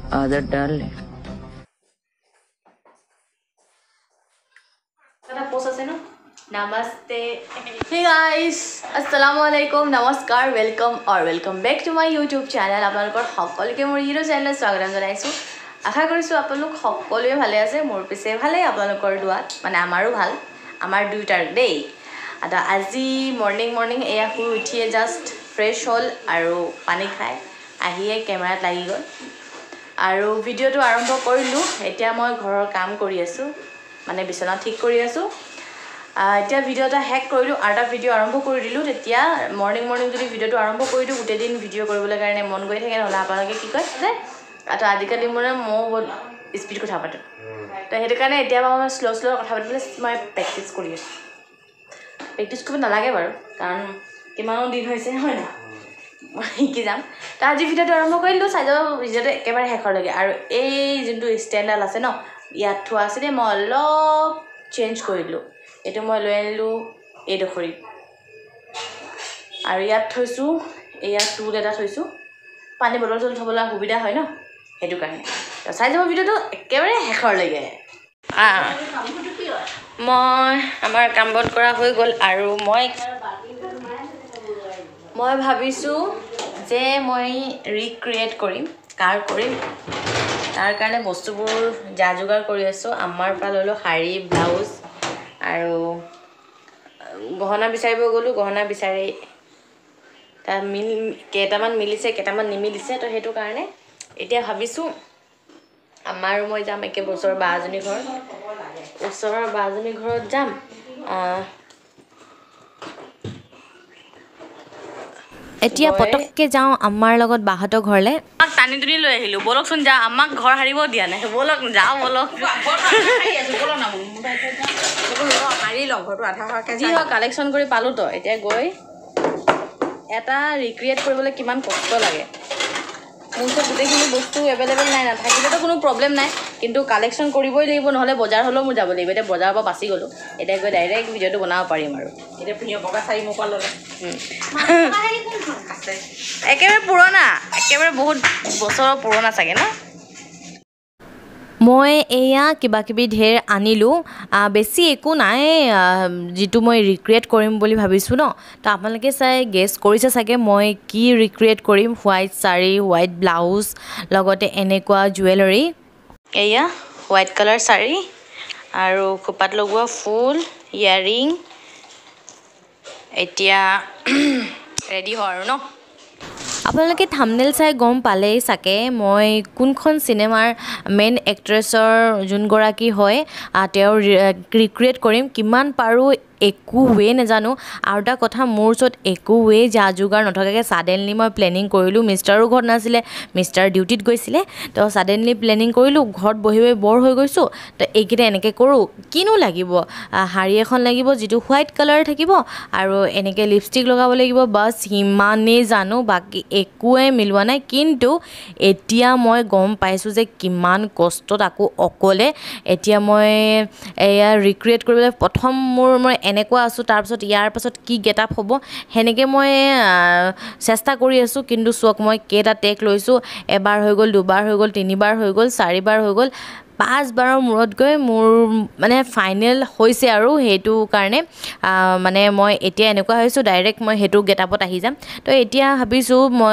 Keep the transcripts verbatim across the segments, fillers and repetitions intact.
आदत डाल ले Namaste. Hey guys, Assalamualaikum, Namaskar, welcome or welcome back to my YouTube channel. আপোনালোকৰ সকলোকে মোৰ হিৰো চেনেলত স্বাগতম জনাইছো। আশা কৰিছো আপোনালোক সকলোৱে ভালে আছে, মোৰ পিছে ভালে আপোনালোকৰ দুৱাত, মানে আমাৰো ভাল, আমাৰ দুইটাৰ দেই। আদা আজি মৰ্নিং মৰ্নিং এয়া শুই উঠিয়ে জাষ্ট ফ্ৰেছ হ'ল আৰু পানী খাই আহিয়ে কেমেৰাত লাগি গ'ল আৰু ভিডিঅ'টো আৰম্ভ কৰিলোঁ। এতিয়া মই ঘৰৰ কাম কৰি আছো, মানে বিছনা ঠিক কৰি আছো। এতিয়া ভিডিও এটা হেক কৰিলোঁ আৰু এটা ভিডিও আৰম্ভ কৰি দিলোঁ। তেতিয়া মৰ্নিং মৰ্নিং যদি ভিডিওটো আৰম্ভ কৰি দিওঁ গোটেই দিন ভিডিও কৰিবলৈ কাৰণে মন গৈ থাকে, নহ'লে আপোনালোকে কি কয় যে আৰু আজিকালি মানে মই বহুত স্পীড কথা পাতোঁ, তো সেইটো কাৰণে এতিয়া মই শ্ল' শ্ল' কথা পাতিবলৈ মই প্ৰেক্টিছ কৰি আছোঁ। প্ৰেক্টিছ কৰিব নালাগে বাৰু, কাৰণ কিমানো দিন হৈছে হয় নাই, মই শিকি যাম। তো আজি ভিডিঅ'টো আৰম্ভ কৰি দিলোঁ, চাই যাব ভিডিঅ'টো একেবাৰে শেষৰলৈকে। আৰু এই যোনটো ষ্টেণ্ডডাল আছে ন, ইয়াত থোৱা আছিলে, মই অলপ চেঞ্জ কৰি দিলোঁ। এইটো মই লৈ আনিলোঁ এইডোখৰি আৰু ইয়াত থৈছোঁ, ইয়াত টুল এটা থৈছোঁ, পানী বটল চটল থ'বলৈ সুবিধা হয় ন, সেইটো কাৰণে। তো চাই যাব ভিডিঅ'টো একেবাৰে শেষৰলৈকে। মই আমাৰ কাম বন কৰা হৈ গ'ল আৰু মই মই ভাবিছোঁ যে মই ৰিক্ৰিয়েট কৰিম, কাৰ কৰিম, তাৰ কাৰণে বস্তুবোৰ যা যোগাৰ কৰি আছোঁ। আমাৰ পৰা ল'লোঁ শাৰী, ব্লাউজ আৰু গহনা বিচাৰিব গ'লোঁ, গহনা বিচাৰি তাত মিল কেইটামান মিলিছে, কেইটামান নিমিলিছে। তো সেইটো কাৰণে এতিয়া ভাবিছোঁ আমাৰ মই যাম একেবাৰে ওচৰৰ বা এজনী ঘৰত, ওচৰৰ বা এজনী ঘৰত যাম। এতিয়া পটককৈ যাওঁ আমাৰ লগত বাহঁতৰ ঘৰলৈ। আমাক টানি টুনি লৈ আহিলোঁ, ব'লকচোন যাওঁ, আমাক ঘৰ সাৰিব দিয়া নাই, ব'লক যাওঁ ব'লক। যি হওক কালেকশ্যন কৰি পালোঁ, তো এতিয়া গৈ এটা ৰিক্ৰিয়েট কৰিবলৈ কিমান কষ্ট লাগে। মোৰ ওচৰত গোটেইখিনি বস্তু এভেইলেবল নাই, নাথাকিলেতো কোনো প্ৰব্লেম নাই, কিন্তু কালেকশ্যন কৰিবই লাগিব, নহ'লে বজাৰ হ'লেও মোৰ যাব লাগিব। এতিয়া বজাৰৰ পৰা বাচি গ'লোঁ, এতিয়া গৈ ডাইৰেক্ট ভিডিঅ'টো বনাব পাৰিম আৰু। এতিয়া বগা চাৰি মোৰ পৰা ল'লে একেবাৰে পুৰণা, একেবাৰে বহুত বছৰৰ পুৰণা চাগে ন। মই এয়া কিবা কিবি ঢেৰ আনিলোঁ, বেছি একো নাই যিটো মই ৰিক্ৰিয়েট কৰিম বুলি ভাবিছোঁ ন। তো আপোনালোকে চাই গেছ কৰিছে চাগে মই কি ৰিক্ৰিয়েট কৰিম। হোৱাইট শাৰী, হোৱাইট ব্লাউজ, লগতে এনেকুৱা জুৱেলাৰী, এয়া হোৱাইট কালাৰ শাৰী আৰু খোপাত লগোৱা ফুল, ইয়াৰিং। এতিয়া ৰেডি হয় আৰু ন। আপোনালোকে থাম্বনেইল চাই গম পালেই চাগে মই কোনখন চিনেমাৰ মেইন এক্ট্ৰেছৰ যোনগৰাকী হয় তেওঁৰ ৰিক্ৰিয়েট কৰিম। কিমান পাৰোঁ একো ৱে নাজানো, আৰু এটা কথা মোৰ ওচৰত একো ৱে যা যোগাৰ নথকাকৈ ছাডেনলি মই প্লেনিং কৰিলোঁ। মিষ্টাৰো ঘৰত নাছিলে, মিষ্টাৰ ডিউটিত গৈছিলে, তো ছাডেনলি প্লেনিং কৰিলোঁ। ঘৰত বহি বহি বৰ হৈ গৈছোঁ, তো এইকেইটা এনেকৈ কৰোঁ। কিনো লাগিব, শাৰী এখন লাগিব যিটো হোৱাইট কালাৰ থাকিব, আৰু এনেকৈ লিপষ্টিক লগাব লাগিব, বাছ সিমানেই জানো, বাকী একোৱে মিলোৱা নাই। কিন্তু এতিয়া মই গম পাইছোঁ যে কিমান কষ্টত আকৌ অকলে এতিয়া মই এয়া ৰিক্ৰিয়েট কৰিবলৈ প্ৰথম মোৰ মই এনেকুৱা আছোঁ, তাৰপিছত ইয়াৰ পাছত কি গেট আপ হ'ব সেনেকৈ মই চেষ্টা কৰি আছোঁ। কিন্তু চাওক মই কেইটা টেক লৈছোঁ, এবাৰ হৈ গ'ল, দুবাৰ হৈ গ'ল, তিনিবাৰ হৈ গ'ল, চাৰিবাৰ হৈ গ'ল, পাঁচবাৰৰ মূৰত গৈ মোৰ মানে ফাইনেল হৈছে। আৰু সেইটো কাৰণে মানে মই এতিয়া এনেকুৱা হৈছোঁ ডাইৰেক্ট মই সেইটো গেট আপত আহি যাম। তো এতিয়া ভাবিছোঁ মই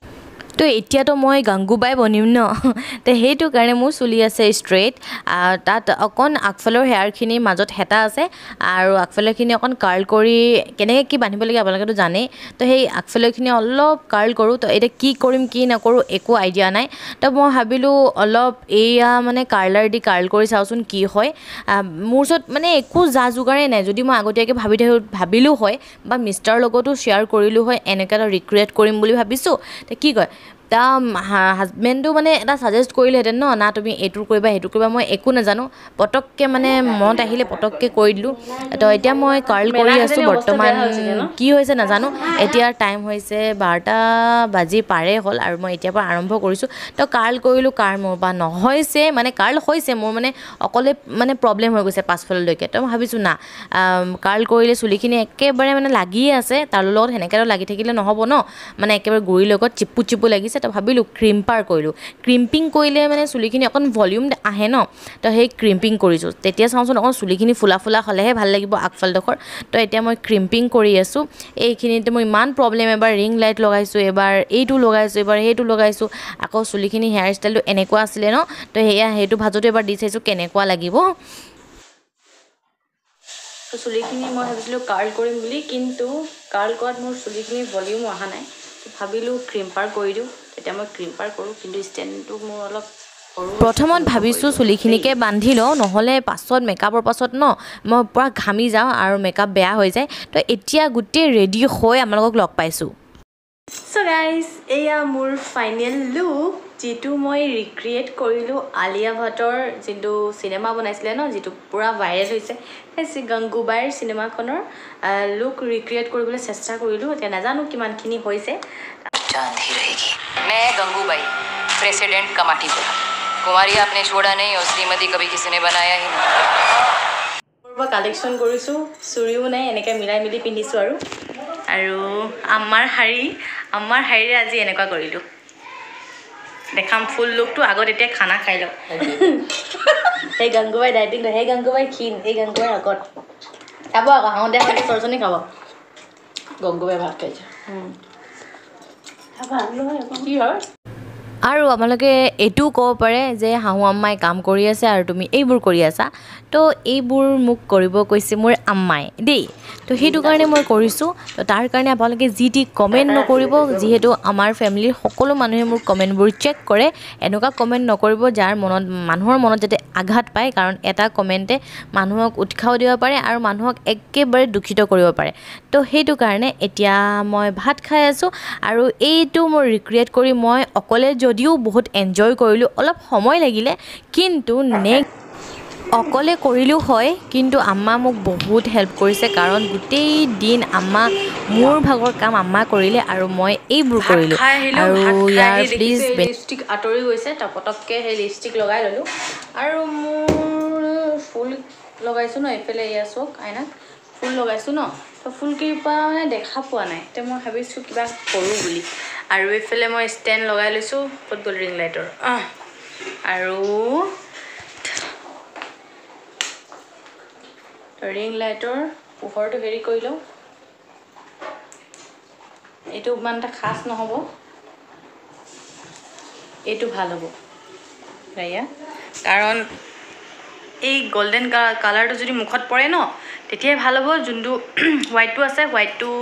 তো এতিয়াতো মই গাংগুবাই বনিম ন, তো সেইটো কাৰণে মোৰ চুলি আছে ষ্ট্ৰেইট, তাত অকণ আগফালৰ হেয়াৰখিনিৰ মাজত হেতা আছে আৰু আগফালৰখিনি অকণ কাৰ্ল কৰি কেনেকৈ কি বান্ধিব লাগে আপোনালোকেতো জানেই। তো সেই আগফালৰখিনি অলপ কাৰ্ল কৰোঁ। তো এতিয়া কি কৰিম কি নকৰোঁ একো আইডিয়া নাই। তো মই ভাবিলোঁ অলপ এয়া মানে কাৰ্লাৰ দি কাৰ্ল কৰি চাওঁচোন কি হয়। মোৰ ওচৰত মানে একো যা যোগাৰেই নাই। যদি মই আগতীয়াকৈ ভাবি ভাবিলোঁ হয় বা মিষ্টাৰৰ লগতো শ্বেয়াৰ কৰিলোঁ হয় এনেকৈ এটা ৰিক্ৰিয়েট কৰিম বুলি ভাবিছোঁ, তো কি কয় তা হাজবেণ্ডো মানে এটা ছাজেষ্ট কৰিলেহেঁতেন ন, না তুমি এইটো কৰিবা সেইটো কৰিবা, মই একো নাজানো, পটককৈ মানে মনত আহিলে পটককৈ কৰি দিলোঁ। তো এতিয়া মই কাৰ্ল কৰি আছোঁ বৰ্তমান, কি হৈছে নাজানো। এতিয়া টাইম হৈছে বাৰটা বাজি পাৰে হ'ল আৰু মই এতিয়াৰ পৰা আৰম্ভ কৰিছোঁ। তো কাৰ্ল কৰিলোঁ, কাৰ্ল মোৰ পৰা নহৈছে, মানে কাৰ্ল হৈছে মোৰ মানে অকলে মানে প্ৰব্লেম হৈ গৈছে পাছফাললৈকে। তো মই ভাবিছোঁ না কাৰ্ল কৰিলে চুলিখিনি একেবাৰে মানে লাগিয়ে আছে, তাৰ লগত সেনেকৈ লাগি থাকিলে নহ'ব ন, মানে একেবাৰে গুৰিৰ লগত চিপু চিপু লাগিছে। তো ভাবিলোঁ ক্ৰিম্পাৰ কৰিলোঁ ক্ৰিম্পিং কৰিলে মানে চুলিখিনি অকণ ভলিউম আহে ন তো সেই ক্ৰিম্পিং কৰিছোঁ তেতিয়া চাওঁচোন অকণ চুলিখিনি ফুলা ফুলা হ'লেহে ভাল লাগিব আগফালডোখৰ তো এতিয়া মই ক্ৰিম্পিং কৰি আছোঁ এইখিনিতে মই ইমান প্ৰব্লেম এবাৰ ৰিং লাইট লগাইছোঁ এবাৰ এইটো লগাইছোঁ এবাৰ সেইটো লগাইছোঁ আকৌ চুলিখিনি হেয়াৰ ষ্টাইলটো এনেকুৱা আছিলে ন তো সেয়া সেইটো ভাজোঁতে এবাৰ দি চাইছোঁ কেনেকুৱা লাগিব তো চুলিখিনি মই ভাবিছিলোঁ কাৰ্ল কৰিম বুলি কিন্তু কাৰ্ল কৰাত মোৰ চুলিখিনি ভলিউম অহা নাই ভাবিলোঁ ক্ৰিম্পাৰ কৰি দিওঁ তেতিয়া মই ক্ৰিম্পাৰ কৰোঁ কিন্তু ষ্টেণ্ডটো মোৰ অলপ প্ৰথমত ভাবিছোঁ চুলিখিনিকে বান্ধি লওঁ নহ'লে পাছত মেকআপৰ পাছত ন মই পূৰা ঘামি যাওঁ আৰু মেকআপ বেয়া হৈ যায় তো এতিয়া গোটেই ৰেডি হৈ আপোনালোকক লগ পাইছোঁ চ' গাইজ এয়া মোৰ ফাইনেল লুক যিটো মই ৰিক্ৰিয়েট কৰিলোঁ আলিয়া ভাটৰ যোনটো চিনেমা বনাইছিলে ন যিটো পূৰা ভাইৰেল হৈছে সেই গংগুবাইৰ চিনেমাখনৰ লুক ৰিক্ৰিয়েট কৰিবলৈ চেষ্টা কৰিলোঁ এতিয়া নাজানো কিমানখিনি হৈছে मैं गंगूबाई प्रेसिडेंट कमाटीपुर कुमारी आपने छोड़ा नहीं और श्रीमती कभी किसी ने बनाया ही नहीं কালেকশ্যন কৰিছোঁ চুৰিও নাই এনেকৈ মিলাই মিলি পিন্ধিছোঁ আৰু আৰু আমাৰ শাৰী আমাৰ শাৰীৰে আজি এনেকুৱা কৰিলোঁ দেখাম ফুল লুকটো আগত এতিয়া খানা খাই লওঁ সেই গংগুবাই ডাইটিং সেই গংগুবাই ক্ষীণ এই গংগুবাই আগত খাব আকৌ হাঁহতে হাঁহতে চৰচনি খাব গংগুবাই ভাত খাইছে কি হয় আৰু আপোনালোকে এইটোও ক'ব পাৰে যে শাহু আম্মাই কাম কৰি আছে আৰু তুমি এইবোৰ কৰি আছা তো এইবোৰ মোক কৰিব কৈছে মোৰ আম্মাই দেই তো সেইটো কাৰণে মই কৰিছোঁ তো তাৰ কাৰণে আপোনালোকে যি টি কমেণ্ট নকৰিব যিহেতু আমাৰ ফেমিলিৰ সকলো মানুহে মোৰ কমেণ্টবোৰ চেক কৰে এনেকুৱা কমেণ্ট নকৰিব যাৰ মনত মানুহৰ মনত যাতে আঘাত পায় কাৰণ এটা কমেণ্টে মানুহক উৎসাহ দিব পাৰে আৰু মানুহক একেবাৰে দুখিত কৰিব পাৰে তো সেইটো কাৰণে এতিয়া মই ভাত খাই আছোঁ আৰু এইটো মই ৰিক্ৰিয়েট কৰি মই অকলে যদিও বহুত এনজয় কৰিলোঁ অলপ সময় লাগিলে কিন্তু নেক্সট অকলে কৰিলোঁ হয় কিন্তু আম্মা মোক বহুত হেল্প কৰিছে কাৰণ গোটেই দিন আম্মা মোৰ ভাগৰ কাম আম্মা কৰিলে আৰু মই এইবোৰ কৰিলোঁ আৰু ইয়াৰ প্লিজ লিপষ্টিক আঁতৰি গৈছে তাৰ পটককৈ সেই লিপষ্টিক লগাই ল'লোঁ আৰু মোৰ ফুল লগাইছোঁ ন এইফালে এয়া চাওক আইনাত ফুল লগাইছোঁ ন তো ফুলকেইপা মানে দেখা পোৱা নাই তো মই ভাবিছোঁ কিবা কৰোঁ বুলি আৰু এইফালে মই ষ্টেণ্ড লগাই লৈছোঁ ফুটবল ৰিং লাইটৰ আৰু ৰিং লাইটৰ পোহৰটো হেৰি কৰি লওঁ এইটো ইমান এটা খাচ নহ'ব এইটো ভাল হ'ব এয়া কাৰণ এই গল্ডেন কালাৰটো যদি মুখত পৰে ন তেতিয়াই ভাল হ'ব যোনটো হোৱাইটটো আছে হোৱাইটটো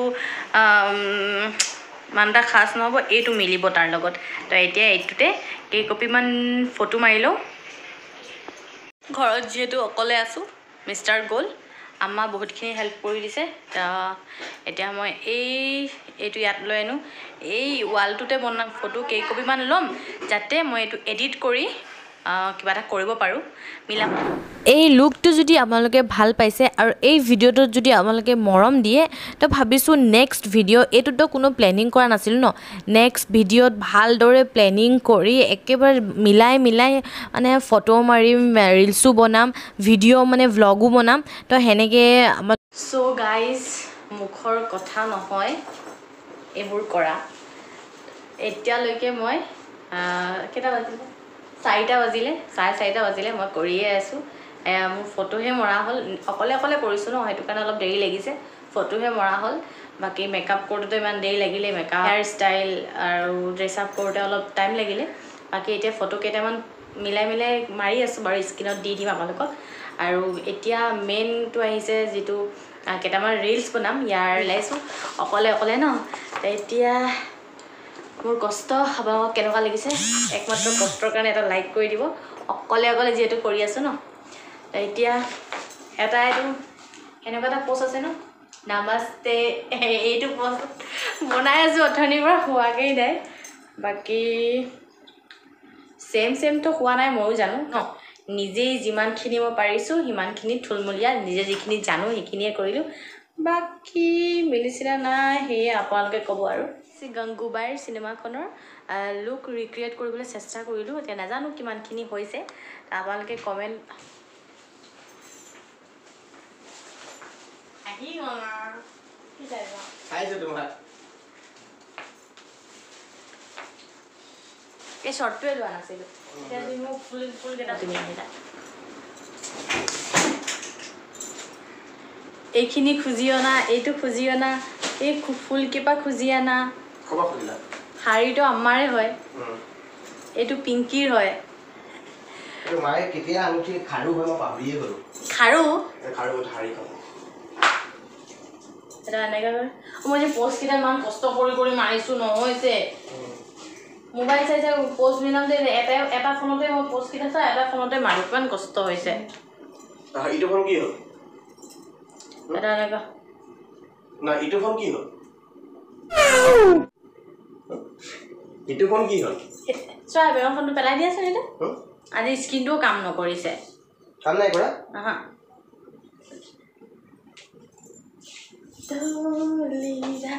ইমান এটা খাচ নহ'ব এইটো মিলিব তাৰ লগত তো এতিয়া এইটোতে কেইকপিমান ফটো মাৰি লওঁ ঘৰত যিহেতু অকলে আছোঁ মিষ্টাৰ গ'ল আম্মা বহুতখিনি হেল্প কৰি দিছে এতিয়া মই এই এইটো ইয়াত লৈ আনো এই ৱালটোতে বনাম ফটো কেইকপিমান ল'ম যাতে মই এইটো এডিট কৰি কিবা এটা কৰিব পাৰোঁ মিলাম এই লুকটো যদি আপোনালোকে ভাল পাইছে আৰু এই ভিডিঅ'টোত যদি আপোনালোকে মৰম দিয়ে তো ভাবিছোঁ নেক্সট ভিডিঅ' এইটোতো কোনো প্লেনিং কৰা নাছিলোঁ ন নেক্সট ভিডিঅ'ত ভালদৰে প্লেনিং কৰি একেবাৰে মিলাই মিলাই মানে ফটো মাৰিম ৰিলছো বনাম ভিডিঅ' মানে ভ্লগো বনাম তো সেনেকৈ আমাৰ চ' গাইজ মুখৰ কথা নহয় এইবোৰ কৰা এতিয়ালৈকে মই কেইটা বাজিলে চাৰিটা বাজিলে চাৰে চাৰিটা বাজিলে মই কৰিয়ে আছোঁ মোৰ ফটোহে মৰা হ'ল অকলে অকলে কৰিছোঁ ন সেইটো কাৰণে অলপ দেৰি লাগিছে ফটোহে মৰা হ'ল বাকী মেকআপ কৰোঁতে ইমান দেৰি লাগিলে মেকআপ হেয়াৰ ষ্টাইল আৰু ড্ৰেছ আপ কৰোঁতে অলপ টাইম লাগিলে বাকী এতিয়া ফটো কেইটামান মিলাই মিলাই মাৰি আছোঁ বাৰু স্ক্ৰীণত দি দিম আপোনালোকক আৰু এতিয়া মেইনটো আহিছে যিটো কেইটামান ৰিলছ বনাম ইয়াৰ ওলাইছোঁ অকলে অকলে ন এতিয়া মোৰ কষ্ট আপোনালোকক কেনেকুৱা লাগিছে একমাত্ৰ কষ্টৰ কাৰণে এটা লাইক কৰি দিব অকলে অকলে যিহেতু কৰি আছোঁ ন এতিয়া এটা এইটো এনেকুৱা এটা পোষ্ট আছে ন নামাস্তে এইটো পোষ্ট বনাই আছোঁ অথনিৰ পৰা হোৱাগেই নাই বাকী ছেম ছেমটো হোৱা নাই ময়ো জানো ন নিজেই যিমানখিনি মই পাৰিছোঁ সিমানখিনি থুলমূলীয়া নিজে যিখিনি জানো সেইখিনিয়ে কৰিলোঁ বাকী মিলিচিনা নাই সেয়ে আপোনালোকে ক'ব আৰু গংগুবাইৰ চিনেমাখনৰ লুক ৰিক্ৰিয়েট কৰিবলৈ চেষ্টা কৰিলোঁ এতিয়া নাজানো কিমানখিনি হৈছে আপোনালোকে কমেণ্ট আহি কি এই শৰ্টটোৱে লোৱা নাছিলোঁ এতিয়া তুমি মোক ফুল ফুলকেইটা তুমি আহিলা এইখিনি খুজি অনা এইটো খুজি অনা এই ফুলকেইপা খুজি অনা ক'বা খুজিলা শাড়ীটো আমাৰে হয় এইটো পিংকিৰ হয় এইটো মায়ে কেতিয়া আনুঠি খাৰু হয় মই পাহৰিয়ে গ'লো খাৰু খাৰু শাড়ী খাব এটা এনেকৈ মই যে পোষ্টকেইটা ইমান কষ্ট কৰি কৰি মাৰিছোঁ নহৈছে মোবাইল চাই চাই পোষ্ট মিলাওঁতে এটা এটা ফোনতে মই পোষ্টকেইটা চাই এটা ফোনতে মাৰি কিমান কষ্ট হৈছে এইটো ফোন কি হ'ল এটা এনেকুৱা না এইটো ফোন কি হ'ল এইটো ফোন কি হ'ল চোৱা বেগৰ ফোনটো পেলাই দি আছে এইটো আজি স্ক্ৰীনটোও কাম নকৰিছে কাম নাই কৰা আহা Dholida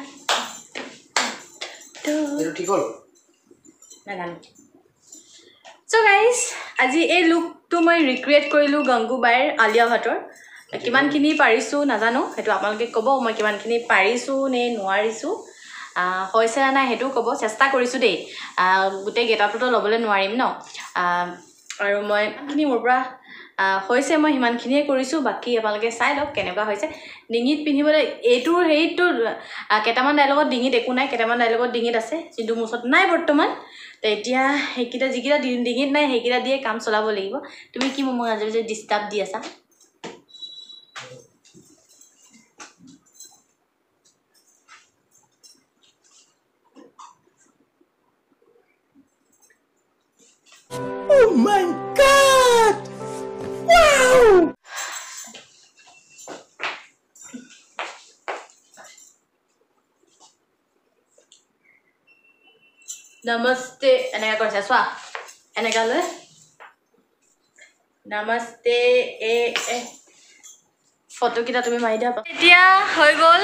এইটো ঠিক হ'ল নাজানো সো গাইজ আজি এই লুকটো মই ৰিক্ৰিয়েট কৰিলোঁ গংগুবাইৰ আলিয়া ভাটৰ কিমানখিনি পাৰিছোঁ নাজানো সেইটো আপোনালোকে ক'ব মই কিমানখিনি পাৰিছোঁ নে নোৱাৰিছোঁ হৈছে নে নাই সেইটোও ক'ব চেষ্টা কৰিছোঁ দেই গোটেই গেটআপটোতো ল'বলৈ নোৱাৰিম ন আৰু মই ইমানখিনি মোৰ পৰা হৈছে মই সিমানখিনিয়ে কৰিছোঁ বাকী আপোনালোকে চাই লওক কেনেকুৱা হৈছে ডিঙিত পিন্ধিবলৈ এইটোৰ হেৰিটো কেইটামান ডাইলগত ডিঙিত একো নাই কেইটামান ডাইলগত ডিঙিত আছে কিন্তু মোৰ ওচৰত নাই বৰ্তমান তো এতিয়া সেইকেইটা যিকেইটা ডিঙিত নাই সেইকেইটা দিয়ে কাম চলাব লাগিব তুমি কি মোক আজি যে ডিষ্টাৰ্ব দি আছা Oh my god! Wow! Namaste এনেকা কৰিছা চোৱা এনেকা লৈ নমস্তে এ এ ফটোকেইটা তুমি মাৰি দিয়া এতিয়া হৈ গ'ল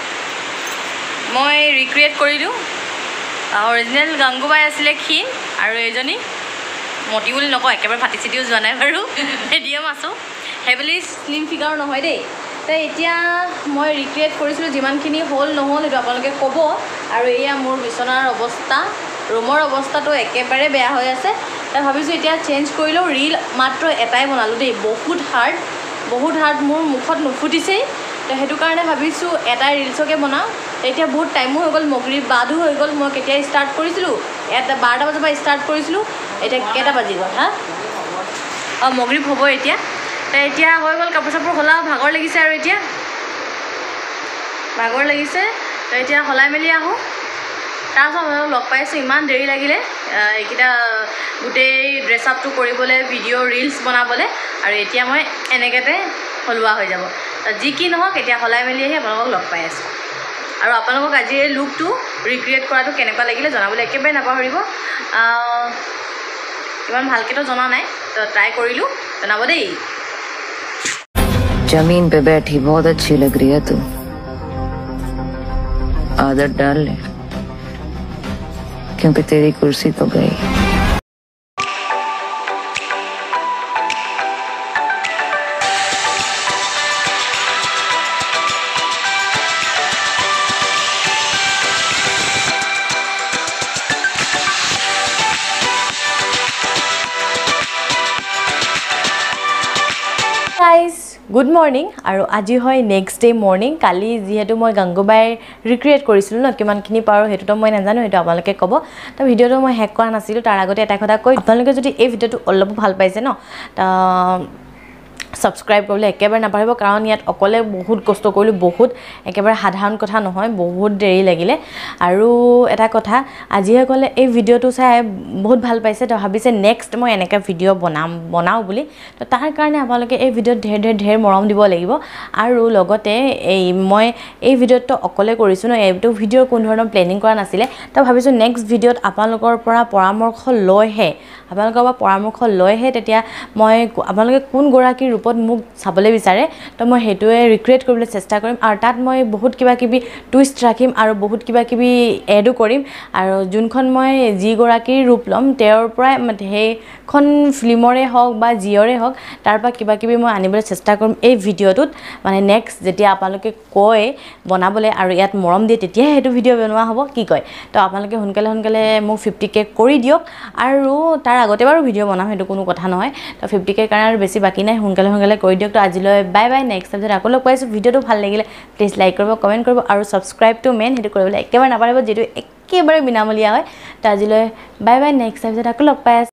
মই ৰিক্ৰিয়েট কৰিলোঁ অৰিজিনেল গংগুবাই আছিলে ক্ষীণ আৰু এইজনী মতি বুলি নকওঁ একেবাৰে ফাটি চিটিও যোৱা নাই বাৰু মিডিয়াম আছোঁ সেইবুলি স্লিম ফিগাৰ নহয় দেই তো এতিয়া মই ৰিক্ৰিয়েট কৰিছিলোঁ যিমানখিনি হ'ল নহ'ল সেইটো আপোনালোকে ক'ব আৰু এয়া মোৰ বিচনাৰ অৱস্থা ৰুমৰ অৱস্থাটো একেবাৰে বেয়া হৈ আছে তাই ভাবিছোঁ এতিয়া চেঞ্জ কৰি লওঁ ৰীল মাত্ৰ এটাই বনালোঁ দেই বহুত হাৰ্ড বহুত হাৰ্ড মোৰ মুখত নুফুটিছেই তো সেইটো কাৰণে ভাবিছোঁ এটাই ৰিলচকে বনাওঁ এতিয়া বহুত টাইমো হৈ গ'ল মগৰীৰ বাদো হৈ গ'ল মই কেতিয়া ষ্টাৰ্ট কৰিছিলোঁ এটা বাৰটা বজাৰ পৰা ষ্টাৰ্ট কৰিছিলোঁ এতিয়া কেইটা বাজি গ'ল হা অঁ মগৰীব হ'ব এতিয়া তো এতিয়া হৈ গ'ল কাপোৰ চাপোৰ সলা ভাগৰ লাগিছে আৰু এতিয়া ভাগৰ লাগিছে তো এতিয়া সলাই মেলি আহোঁ তাৰপিছত মই লগ পাইছোঁ ইমান দেৰি লাগিলে এইকেইটা গোটেই ড্ৰেছ আপটো কৰিবলৈ ভিডিঅ' ৰিলচ বনাবলৈ আৰু এতিয়া মই এনেকেতে সলোৱা হৈ যাব যি কি নহওক এতিয়া সলাই মেলি আহি আপোনালোকক লগ পাই আছোঁ আৰু আপোনালোকক আজি এই লুকটো ৰিক্ৰিয়েট কৰাটো কেনেকুৱা লাগিলে জনাবলৈ একেবাৰে নাপাহৰিব ইমান ভালকৈতো জনা নাই তো ট্ৰাই কৰিলোঁ জনাব দেই जमीन पे बैठी बहुत अच्छी लग रही है तू आदत डाल ले क्योंकि तेरी कुर्सी तो गई গাইজ গুড মৰ্ণিং আৰু আজি হয় নেক্সট ডে মৰ্ণিং কালি যিহেতু মই গংগুবাইৰ ৰিক্ৰিয়েট কৰিছিলোঁ ন কিমানখিনি পাৰোঁ সেইটোতো মই নাজানো সেইটো আপোনালোকে ক'ব তো ভিডিঅ'টো মই শেষ কৰা নাছিলোঁ তাৰ আগতে এটা কথা কৈ আপোনালোকে যদি এই ভিডিঅ'টো অলপ ভাল পাইছে ন ছাবস্ক্ৰাইব কৰিবলৈ একেবাৰে নাপাহৰিব কাৰণ ইয়াত অকলে বহুত কষ্ট কৰিলোঁ বহুত একেবাৰে সাধাৰণ কথা নহয় বহুত দেৰি লাগিলে আৰু এটা কথা আজিহে ক'লে এই ভিডিঅ'টো চাই বহুত ভাল পাইছে তো ভাবিছে নেক্সট মই এনেকৈ ভিডিঅ' বনাম বনাওঁ বুলি তো তাৰ কাৰণে আপোনালোকে এই ভিডিঅ'ত ঢেৰ ঢেৰ ঢেৰ মৰম দিব লাগিব আৰু লগতে এই মই এই ভিডিঅ'টো অকলে কৰিছোঁ ন এইটো ভিডিঅ'ৰ কোনো ধৰণৰ প্লেনিং কৰা নাছিলে তো ভাবিছোঁ নেক্সট ভিডিঅ'ত আপোনালোকৰ পৰা পৰামৰ্শ লৈহে আপোনালোকৰ পৰা পৰামৰ্শ লৈহে তেতিয়া মই আপোনালোকে কোন গৰাকী ৰূপত মোক চাবলৈ বিচাৰে তো মই হেতুৱে ৰিক্ৰিয়েট কৰিবলৈ চেষ্টা কৰিম আৰু তাত মই বহুত কিবা কিবি টুইষ্ট ৰাখিম আৰু বহুত কিবা কিবি এডো কৰিম আৰু যোনখন মই যি গৰাকীৰ ৰূপ ল'ম তেওঁৰ পৰাই সেইখন ফিল্মৰে হওক বা জিয়ৰে হওক তাৰ পৰা কিবা কিবি মই আনিবলৈ চেষ্টা কৰিম এই ভিডিঅ'টোত মানে নেক্সট যেতিয়া আপোনালোকে কয় বনাবলৈ আৰু ইয়াত মৰম দিয়ে তেতিয়াহে সেইটো ভিডিঅ' বনোৱা হ'ব কি কয় তো আপোনালোকে সোনকালে সোনকালে মোক ফিফটি কে কৰি দিয়ক আৰু তাৰ আগতে বাৰু ভিডিঅ' বনাম সেইটো কোনো কথা নহয় তো ফিফটি কে কাৰণে আৰু বেছি বাকী নাই সোনকালে সোনকালে কৰি দিয়ক তো আজিলৈ বাই বাই নেক্সট টাইম আকৌ লগ পাইছোঁ ভিডিঅ'টো ভাল লাগিলে প্লিজ লাইক কৰিব কমেণ্ট কৰিব আৰু ছাবস্ক্ৰাইবটো মেইন সেইটো কৰিবলৈ একেবাৰে নাপাহৰিব যিটো একেবাৰে বিনামূলীয়া হয় তো আজিলৈ বাই বাই নেক্সট টাইম আকৌ লগ পাই আছোঁ